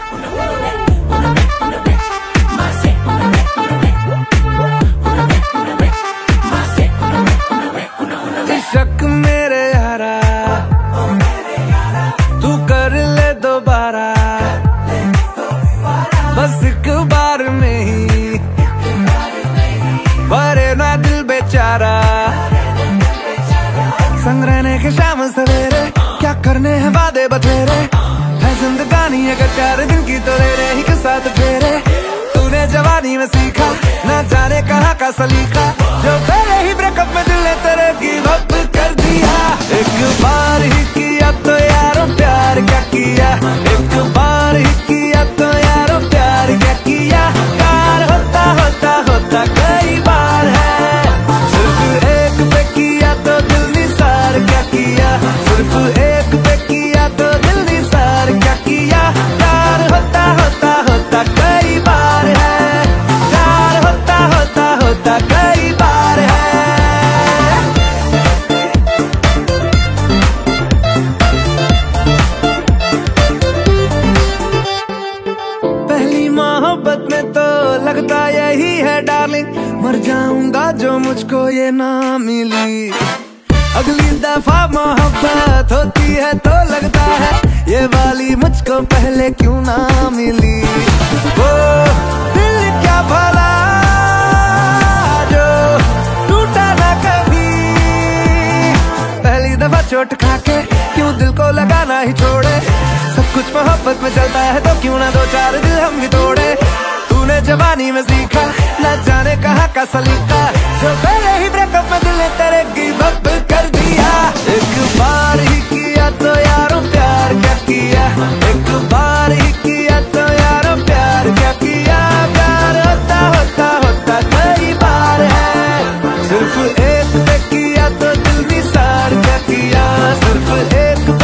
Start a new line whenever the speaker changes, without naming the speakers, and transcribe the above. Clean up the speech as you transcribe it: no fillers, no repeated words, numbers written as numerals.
शक मेरे यारा तू कर ले दोबारा, बस एक बार में ही भरे ना दिल बेचारा। संग रहने के शाम सवेरे क्या करने हैं वादे बतेरे, है जिंदगानी अगर 4 दिन की तो ले रहे ही के साथ फेरे। तूने जवानी में सीखा ना जाने कहाँ का सलीका, जो पहले ही ब्रेकअप में दिल ने तेरे गिव अप कर दिया। एक बार ही किया तो यारो प्यार क्या किया, एक बार ही किया तो यारो प्यार क्या किया। प्यार होता होता होता कई बार है, सिर्फ एक पे किया तो दिल निसार क्या किया, सिर्फ एक पे किया तो दिल निसार क्या किया। प्यार होता होता होता कई बार है, प्यार होता होता होता कई बार है। पहली मोहब्बत में तो लगता यही है डार्लिंग, मर जाऊंगा जो मुझको ये ना मिली। अगली दफा मोहब्बत होती है तो लगता है ये वाली मुझको पहले क्यों ना मिली। वो दिल क्या भला जो टूटा ना कभी, पहली दफा चोट खाके क्यों दिल को लगाना ही छोड़े। सब कुछ मोहब्बत में चलता है तो क्यों ना 2-4 दिल हम भी तोड़े। तूने जवानी में सीखा न जाने कहाँ का सलीका, जो पहले ही ब्रेकअप में दिल ने तेरे गिव अप कर दिया। एक बार ही किया तो यारो प्यार क्या किया, एक बार ही किया तो यारो प्यार क्या किया। प्यार होता होता होता कई बार है, सिर्फ एक पे किया तो दिल निसार क्या किया, सिर्फ एक